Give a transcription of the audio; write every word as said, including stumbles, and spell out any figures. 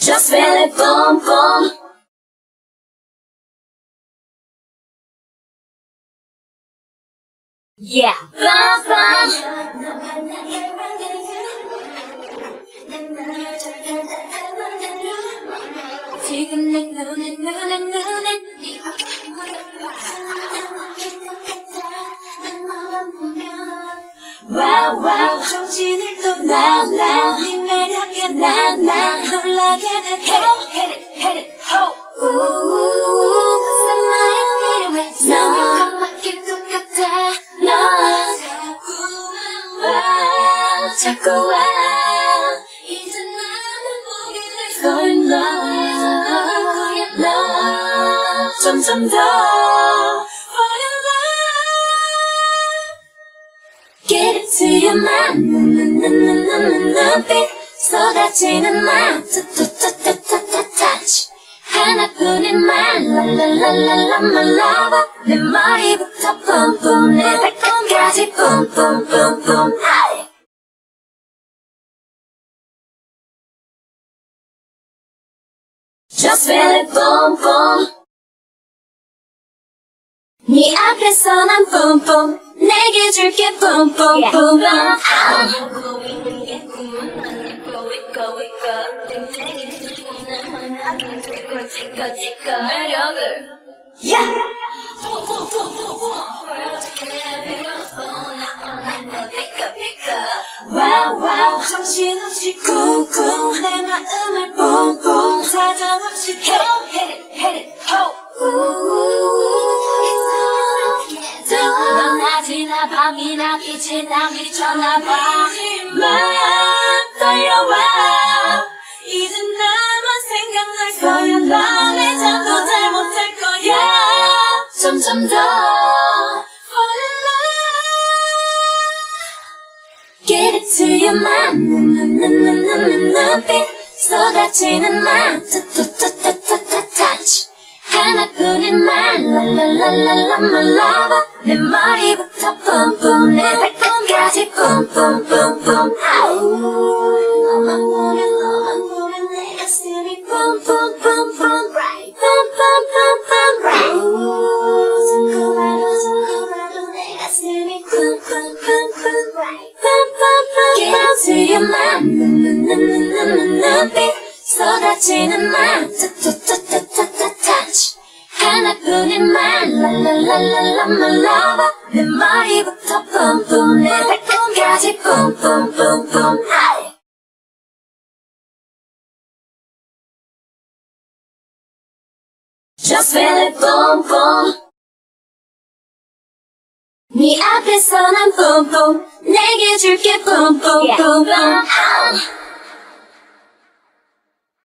Just feel it boom boom. Yeah, bum bum. 지금 내 눈에 눈에 눈에 와우 와우 정신을 또 나나 네 매력에 나나 놀라게 해 Hit it, hit it, hit it, ho 우우우우 그 사나이 필요해 너무 맞길 것 같아 너 와 자꾸 와 이제 나는 보기를 So in love love 점점 더 Fall in love Get it to your mind 눈빛 쏟아지는 말 touch 하나뿐인 말 랄랄랄랄라 my lover 내 머리부터 뿜뿜 내 발끝까지 뿜뿜뿜뿜 Just feel it boom boom 네 앞에서 난 뿜뿜 내게 줄게 뿜뿜 뿜뿜 매력을 yeah! 와우 와우 정신없이 쿵쿵 내 마음을 뿡뿡 사정없이 hit it hit it hit it ho 넌 낮이나 밤이나 빛이나 미쳐나봐 막 떨려와 이제 나만 생각날 거야 넌 잠도 잘 못할 거야 점점 더 Fall in love Get it to your mind 눈빛 쏟아지는 말 touch 하나뿐인 말 랄랄랄랄라 my lover 내 머리부터 뿜뿜 내 발끝까지 뿜뿜뿜뿜 너만 보면 너만 보면 내 가슴이 뿜뿜뿜뿜 bright 뿜뿜뿜뿜 bright 자꾸 봐도 자꾸 봐도 내 가슴이 뿜뿜뿜뿜 bright 뿜뿜뿜 Get it to your mind 눈빛 쏟아지는 말 touch 하나뿐인 말 랄랄랄랄라 my lover 내 머리부터 뿜뿜 내 발끝까지 뿜뿜뿜뿜 Just feel it boom boom 네 앞에서 난 뿜뿜 내게 줄게 뿜뿜 뿜뿜